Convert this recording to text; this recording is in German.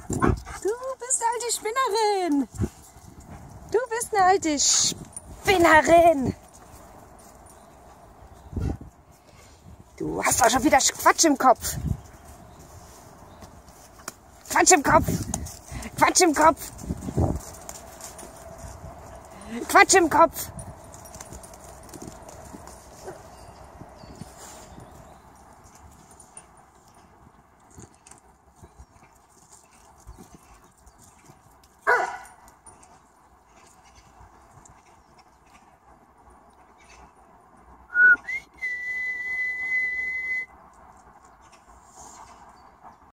Du bist eine alte Spinnerin. Du bist eine alte Spinnerin. Du hast doch schon wieder Quatsch im Kopf. Quatsch im Kopf. Quatsch im Kopf. Quatsch im Kopf.